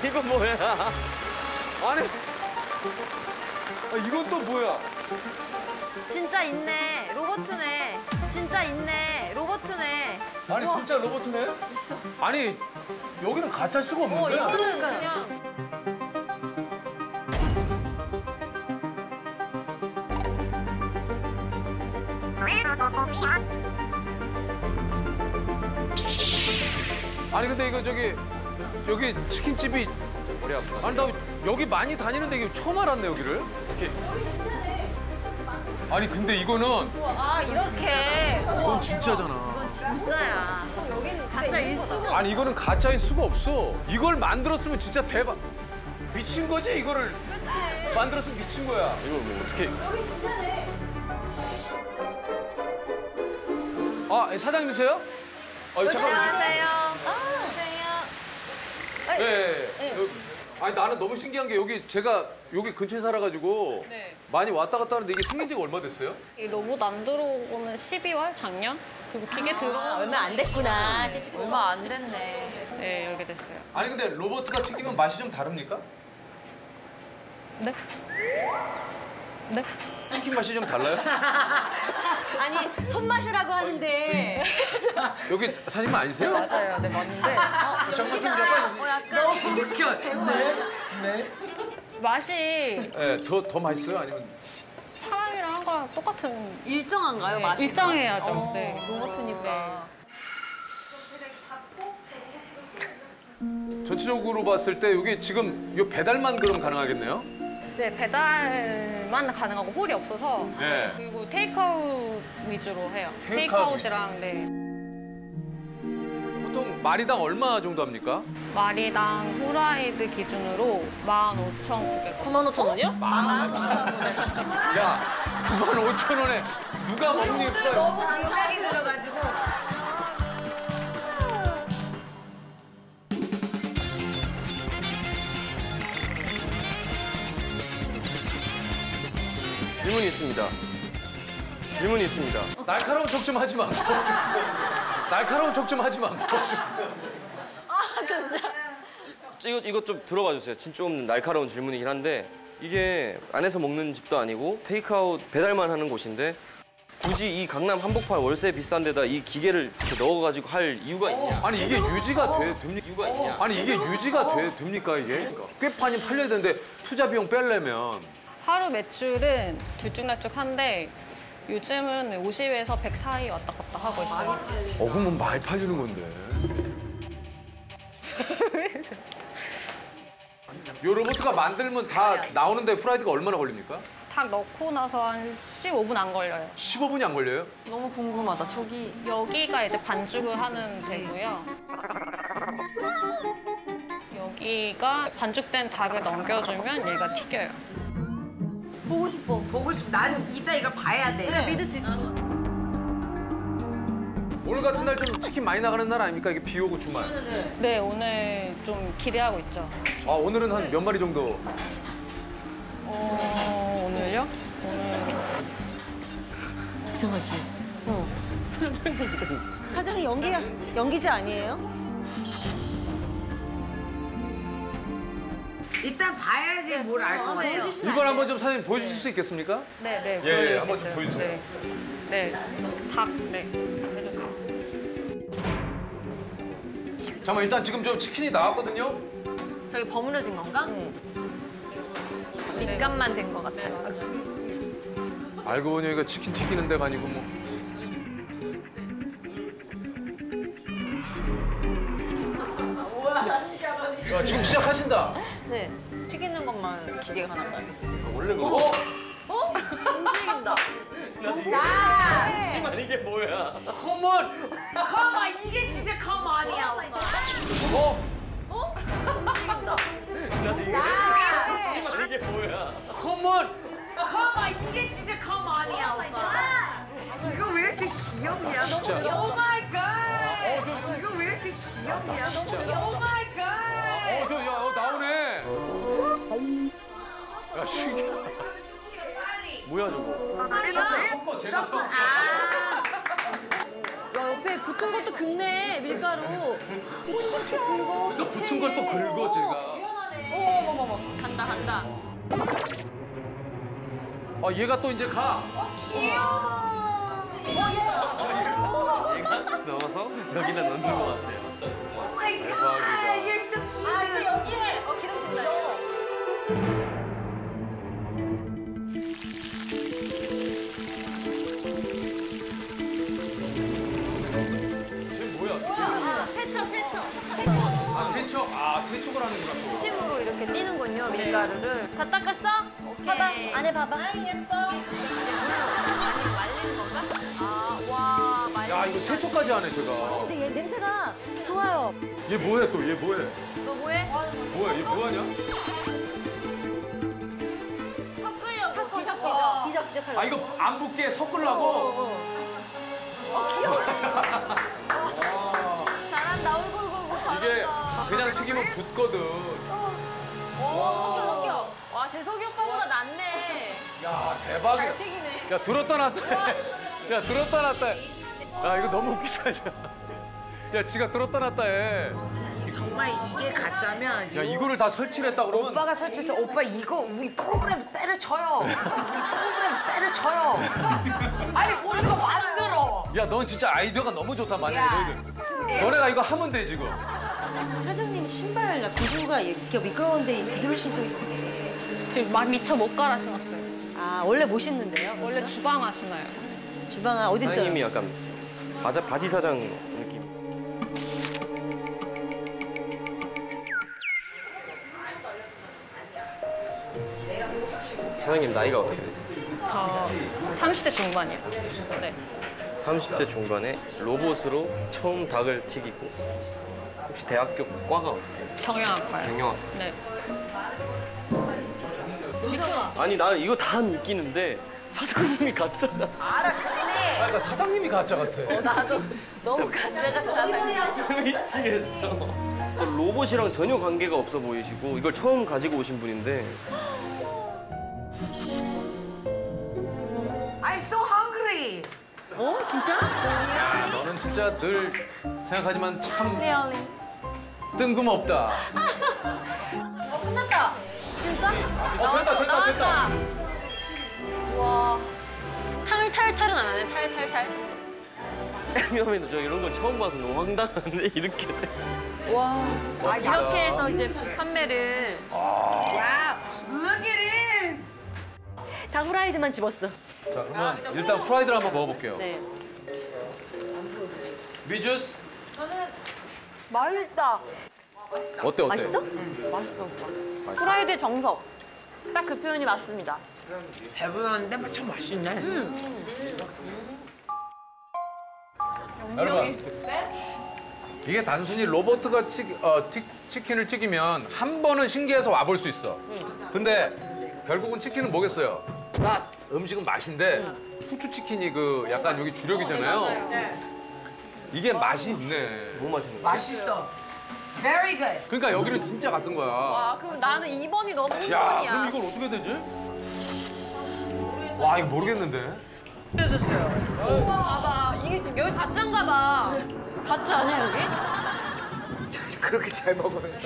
이거 뭐야? 아니, 이건 또 뭐야? 진짜 있네. 로버트네. 진짜 있네. 로버트네. 아니, 진짜 로봇이네? 아니, 여기는 가짜일 수가 없는데? 이거는 그냥. 아니, 근데 이거 여기 치킨집이. 머리 아파. 아니, 나 여기 많이 다니는데 이게 처음 알았네, 여기를. 어떻게? 아니, 근데 이거는. 아, 이렇게. 이건 진짜잖아. 이건 진짜야. 여기는 가짜일 수가 없어. 아니, 이거는 가짜일 수가 없어. 이걸 만들었으면 진짜 대박. 미친 거지, 이거를. 그치. 만들었으면 미친 거야. 이거 뭐 어떻게? 여기 진짜네. 아, 사장님이세요? 잠깐만요. 안녕하세요. 안녕하세요. 네. 아니, 나는 너무 신기한 게 제가 여기 근처에 살아가지고 네. 많이 왔다 갔다 하는데 이게 생긴 지가 얼마 됐어요? 이 로봇 안 들어오고는 12월 작년? 그리고 기계 들어오면 얼마 안 됐구나. 얼마 안 됐네. 네, 여기 됐어요. 아니, 근데 로봇가 튀기면 맛이 좀 다릅니까? 네? 네? 치킨 맛이 좀 달라요? 아니, 손맛이라고 하는데. 여기 사장님 아니세요? 맞아요. 네, 맞는데 잠깐 좀 약간. 약간. 웃겨. 네. 맛이 네, 더 맛있어요? 아니면? 사람이랑 한 거랑 똑같은 일정한가요, 맛이? 일정해야죠. 네. 로봇이니까. 전체적으로 봤을 때 여기 지금 요 배달만 그럼 가능하겠네요? 네, 배달만 가능하고 홀이 없어서 네. 그리고 테이크아웃 위주로 해요. 테이크아웃 테이크아웃이랑 네. 보통 마리당 얼마 정도 합니까? 마리당 후라이드 기준으로 15,900원. 95,000원이요? 15,900원. 야, 95,000원에 누가 먹니? 너무 비싸게 들어가지고. 질문이 있습니다. 질문이 있습니다. 날카로운 척 좀 하지 마. 날카로운 척 좀 하지 마. 아, 진짜. 이것 좀 들어봐 주세요. 진짜 없는 날카로운 질문이긴 한데 이게 안에서 먹는 집도 아니고 테이크아웃 배달만 하는 곳인데 굳이 이 강남 한복판 월세 비싼 데다 이 기계를 이렇게 넣어가지고 할 이유가 있냐? 아니, 이게 유지가 됩니까? 이유가 있냐? 아니, 이게 유지가 됩니까, 이게? 꽤 많이 팔려야 되는데 투자 비용 빼려면. 하루 매출은 들쭉날쭉한데 요즘은 50에서 100 사이 왔다 갔다 하고 있어요. 그러면 많이 팔리는 건데. 요 로봇가 만들면 다 나오는데 후라이드가 얼마나 걸립니까? 다 넣고 나서 한 15분 안 걸려요. 15분이 안 걸려요? 너무 궁금하다, 저기. 여기가 이제 반죽을 하는 데고요. 여기가 반죽된 닭을 넘겨주면 얘가 튀겨요. 보고 싶어. 보고 싶. 난 이따 이걸 봐야 돼. 그래, 믿을 수 있어. 오늘 같은 날 좀 치킨 많이 나가는 날 아닙니까? 이게 비 오고 주말. 네, 오늘 좀 기대하고 있죠. 아, 오늘은 한 몇 마리 정도? 오늘요? 오늘 이상하지? 사장이 연기자 아니에요? 일단 봐야지 뭘 알 것 같아요. 이걸 한번 좀 사장님 보여주실 수 있겠습니까? 네, 네. 예, 보여드릴 한번 수 좀 있어요. 보여주세요. 네. 네. 닭, 네. 해주세요. 잠깐만, 일단 지금 좀 치킨이 나왔거든요? 저기 버무려진 건가? 밑간만 된 것 같아요. 알고 보니 여기가 치킨 튀기는 데가 아니고 뭐. 야, 지금 시작하신다. 네. 튀기는 것만 기대가 하나 봐요. 원래 그거. 움직인다. 하지만 이게 뭐야? 컴온! 컴온, 이게 진짜 컴온이야. 움직인다. 하지만 이게 뭐야? 컴온! 컴온, 이게 진짜 컴온이야. 이거 왜 이렇게 귀엽냐? 진짜. 오 마이 갓. 저, 이거 왜 이렇게 귀엽냐? 진짜. 오 마이 갓. 나오네. 야, 신기하다. 뭐야 저거? 섞어, 제가 섞어. 야, 옆에 붙은 것도 긁네, 밀가루. 그러니까 붙은 걸 또 긁어, 제가. 어머머머. 간다 간다. 얘가 또 이제 가. 얘가 넣어서 여기다 넣는 것 같아요. Oh my god, you're so cute. 아 이제 여기에 기름 튄다. 지금 뭐야? 세척. 세척을 하는구나. 스팀으로 이렇게 띄는군요, 밀가루를. 다 닦았어? 봐봐, 안에 봐봐. 아, 예뻐. 안에 말리는 건가? 아, 와, 말리는 야, 이거 세척까지 하네, 제가. 근데 얘 냄새가 좋아요. 얘 뭐해, 또? 얘 뭐해? 너 뭐해? 뭐야, 얘 뭐하냐? 섞으려고. 뒤적. 아, 이거 안 붙게 섞으려고? 잘한다, 어이구, 이게 잘한다. 그냥 튀기면 붙거든. 섞여. 와, 재석이 오빠보다 낫네. 야, 대박이야. 잘 튀기네. 야, 들었다 놨다 해. 야, 들었다 놨다 해. 야, 이거 너무 웃기지 않냐? 야, 지가 들었다 놨다 해. 정말 이게 가짜면 야, 이거를 다 설치를 했다 그러면. 오빠가 설치해서 오빠 이거 우리 프로그램 때려쳐요. 이 프로그램 때려쳐요. 아니 뭘 이거 만들어. 야, 넌 진짜 아이디어가 너무 좋단 말이야, 야. 너희들. 너네가 이거 하면 돼, 지금. 사장님 신발 구두가 이렇게 미끄러운데 구두를 신고 있는데 지금 막 미처 못 갈아 신었어요. 아 원래 못 신는데요? 원래 주방화 신어요. 주방아 어디 있어요? 사장님이 약간 바지 사장 느낌. 사장님 나이가 어떻게 되죠? 저 30대 중반이에요. 네. 30대 중반에 로봇으로 처음 닭을 튀기고 혹시 대학교 과가 어떻게 돼요? 경영학과요. 경영학. 네. 아니 나는 이거 다 느끼는데 사장님이 가짜다. 그러니까 사장님이 가짜 같아. 나도 너무 간자 같다. 미치겠어. 로봇이랑 전혀 관계가 없어 보이시고 이걸 처음 가지고 오신 분인데 I'm so hungry. 어 진짜? 야, 너는 진짜 늘 생각하지만 참 Really? 뜬금없다. 끝났다. 진짜? 됐다. 와. 탈탈탈은 안 하네, 탈탈탈. 왜냐면 저 이런 건 처음 봐서 너무 황당한데 이렇게 돼. 와. 아, 이렇게 해서 이제 판매를. 야, look at this. 다 후라이드만 집었어. 자, 그러면 일단 프라이드를 한번 먹어볼게요. 네. 미주스 맛있다. 어때? 맛있어? 맛있어, 오빠. 프라이드 정석. 딱 그 표현이 맞습니다. 배불렀는데 참 맛있네. 여러분, 이게 단순히 로봇가 치킨을 튀기면 한 번은 신기해서 와볼 수 있어. 근데 결국은 치킨은 뭐겠어요? 음식은 맛인데 후추 치킨이 그 약간 여기 주력이잖아요. 이게 맛이 있네. 너무 맛있는 거. 맛있어. Very good. 그러니까 여기는 진짜 같은 거야. 아, 그럼 나는 2번이 너무 야, 2번이야. 그럼 이걸 어떻게 되지? 와, 이거 모르겠는데. 해줬어요. 봐봐. 이게 지금 여기 가짜인가 봐. 가짜 아니야, 여기? 그렇게 잘 먹으면서.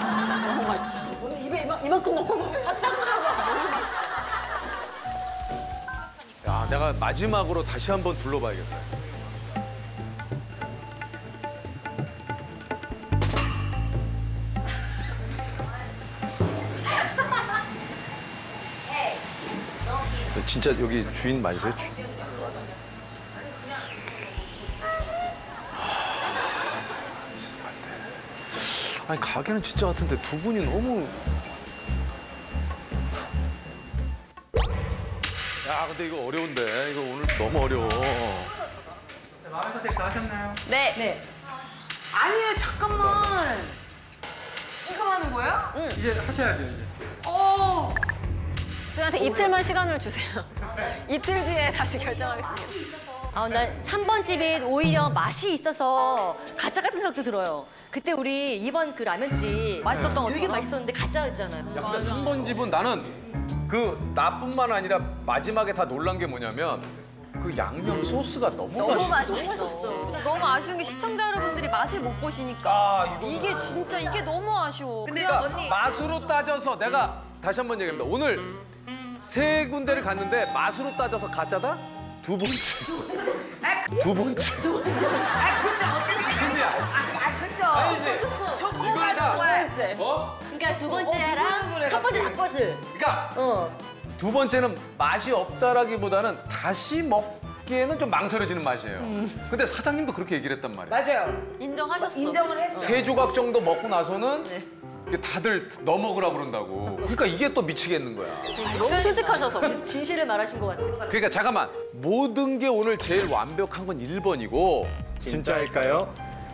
입에 이만큼 넣고서 가짜인가 봐. 너무 맛있어. 야, 내가 마지막으로 다시 한번 둘러봐야겠다. 진짜 여기 주인 맞으세요? 아니 가게는 진짜 같은데 두 분이 너무. 야 근데 이거 어려운데 이거 오늘 너무 어려워. 마음의 선택 다 하셨나요? 네. 네. 아니에요, 잠깐만. 지금 하는 거야? 이제 하셔야죠, 이제. 어. 저한테 이틀만 시간을 주세요. 이틀 뒤에 다시 결정하겠습니다. 아, 난 3번 집이 오히려 맛이 있어서 가짜 같은 생각도 들어요. 그때 우리 이번 그 라면집 맛있었던 것처럼? 되게 맛있었는데 가짜였잖아요. 야 근데 3번 집은 나는 그 나뿐만 아니라 마지막에 다 놀란 게 뭐냐면 그 양념 소스가 너무 너무 맛있어. 맛있어. 진짜 너무 아쉬운 게 시청자 여러분들이 맛을 못 보시니까. 아, 이게 진짜 이게 너무 아쉬워. 그러니까 맛으로 따져서 내가 다시 한 번 얘기합니다. 오늘 세 군데를 갔는데 맛으로 따져서 가짜다? 두 번째. 두 번째. 아, 그죠. 그지야? 그죠. 아니지? 저 이걸 고가 다 정말. 그러니까 두 번째랑 첫 번째 닭버슬. 그러니까 어. 두 번째는 맛이 없다라기보다는 다시 먹기에는 좀 망설여지는 맛이에요. 근데 사장님도 그렇게 얘기를 했단 말이에요. 맞아요. 인정하셨어. 인정을 했어. 세 조각 정도 먹고 나서는 이게 다들 더 먹으라 그런다고. 그러니까 이게 또 미치겠는 거야. 너무 솔직하셔서. 진실을 말하신 것 같아. 그러니까 잠깐만. 모든 게 오늘 제일 완벽한 건 1번이고 진짜일까요?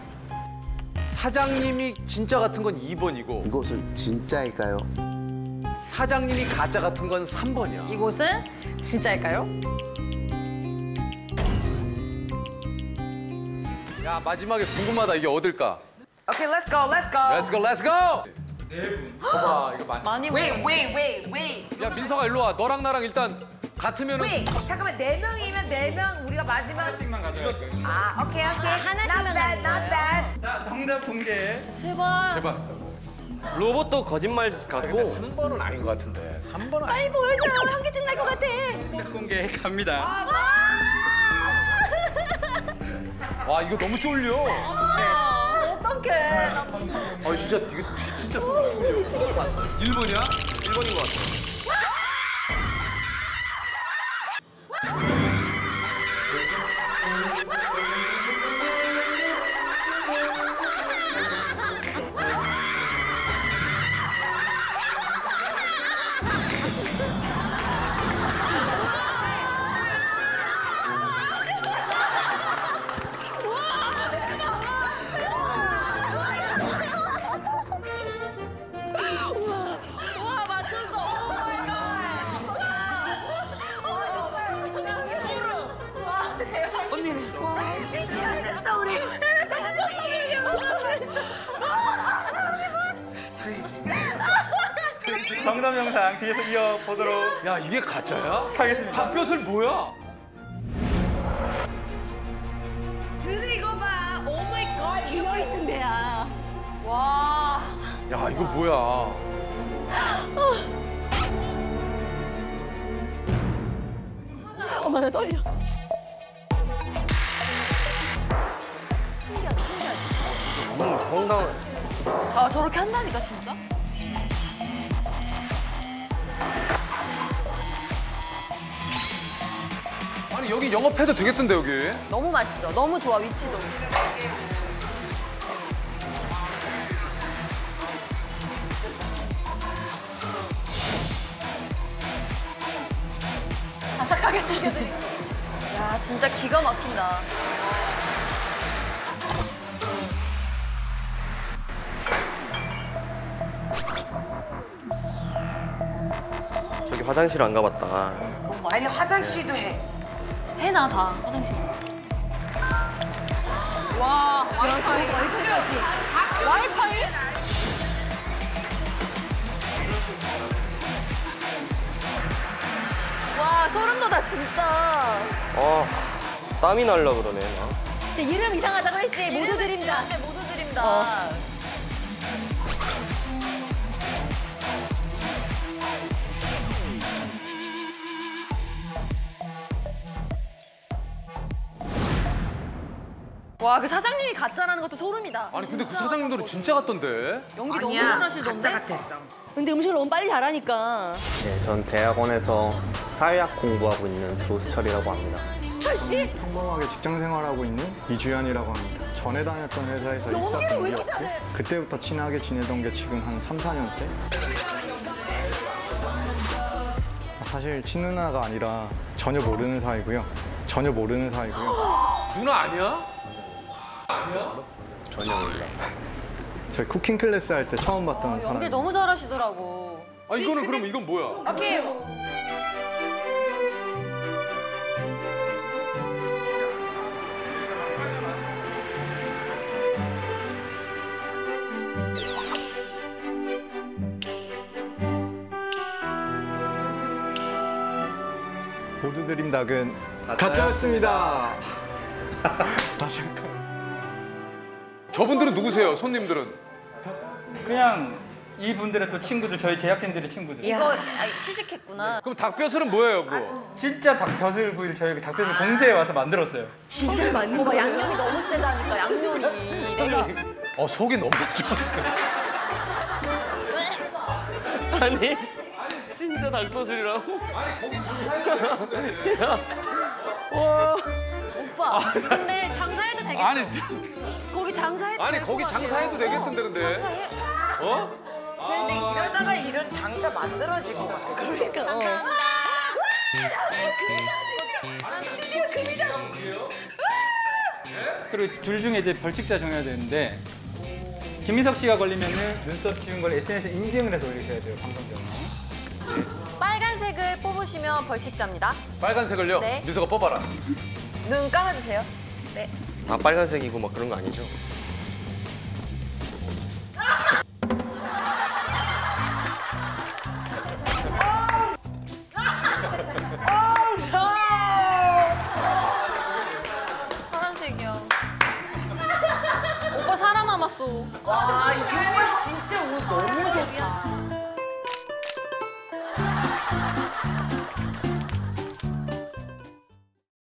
사장님이 진짜 같은 건 2번이고 이곳은 진짜일까요? 사장님이 가짜 같은 건 3번이야. 이곳은 진짜일까요? 야, 마지막에 궁금하다. 이게 어딜까? 오케이, let's go, let's go. Let's go, let's go! 봐봐, 이거 많지. 많이 wait. 야, 민서가 일로 와. 너랑 나랑 일단 같으면은 wait. 잠깐만, 4명이면 4명 우리가 마지막. 하나씩만 가져갈 거예요. 아, 오케이. 하나씩만 Not bad, not bad. 자, 정답 공개. 제발. 제발. 로봇도 거짓말 근데 같고 3번은 아닌 것 같은데. 3번은 아닌 것 보여줘. 현기증 날 것 같아. 정답 공개 갑니다. 같아. 와, 이거 너무 쫄려. 어떡해. 아, 진짜 이거 진짜 너무 쫄려. 1번이야? 1번인 것 같아. 와 맞췄어. 오 마이 정답 영상 뒤에서 이어보도록 야, 이게 가짜야? 하겠습니다. 닭뼈슬 뭐야? 그래, 이거 봐. 오 마이 갓. 이거 있는 데야. 와. 야, 이거 뭐야? 어머, 나 떨려. 건강한. 아 저렇게 한다니까 진짜? 아니, 여기 영업해도 되겠던데, 여기. 너무 맛있어. 너무 좋아 위치도. 바삭하게 튀겨드리. 야 진짜 기가 막힌다. 저기 화장실 안 가봤다. 아니, 화장실도 해. 해나 다 화장실. 와 와이파이. 와이파이? 와 소름 돋아 진짜. 아, 땀이 날라 그러네. 나. 근데 이름 이상하다고 했지. 모두 드립니다. 네, 모두 드립니다. 와, 그 사장님이 가짜라는 것도 소름이다. 아니, 근데 그 진짜 사장님들은 진짜 같던데. 연기 너무 아니야, 잘하시던데? 가짜 같았어. 근데 음식을 너무 빨리 잘하니까. 네, 전 대학원에서 사회학 공부하고 있는 조수철이라고 합니다. 수철 씨? 평범하게 직장 생활하고 있는 이주연이라고 합니다. 전에 다녔던 회사에서 입사 연기를 왜 이렇게 동기였고 잘해? 그때부터 친하게 지내던 게 지금 한 3, 4년째. 사실 친누나가 아니라 전혀 모르는 사이고요. 전혀 모르는 사이고요. 누나 아니야? 전혀 몰라. 저희 쿠킹 클래스 할 때 처음 봤던 연기 사람이에요. 너무 잘하시더라고. 아, 이거는 그럼 이건 뭐야? 오케이. 모두 드린 닭은 가짜였습니다. 다시 할까요? 저분들은 누구세요? 손님들은? 그냥 이분들의 또 친구들, 저희 제작진들의 친구들. 이거 시식했구나. 그럼 닭뼈슬은 뭐예요, 그거? 진짜 닭벼슬 부위를 저희 닭벼슬 공세에 와서 만들었어요. 진짜 많네. 거봐 양념이 너무 세다니까 양념이. 내가 속이 너무 좋아. 아니 진짜 닭도슬이라고? 와. 오빠. 근데 장사해도 되겠죠? 아니, 거기 장사해도 아니 될 거기 것 같아요. 장사해도 되겠던데 근데. 장사해. 어? 근데 이러다가 이런 장사 만들어질 것 같아. 그리고 둘 중에 이제 벌칙자 정해야 되는데 김민석 씨가 걸리면은 눈썹 지운 걸 SNS에 인증을 해서 올리셔야 돼요, 방송 전에. 빨간색을 뽑으시면 벌칙자입니다. 빨간색을요? 네. 민서가 뽑아라. 눈 감아주세요. 네. 아 빨간색이고 막 그런 거 아니죠? 파란색이야. 오빠 살아남았어. 와, 이거 진짜 옷 너무 좋다.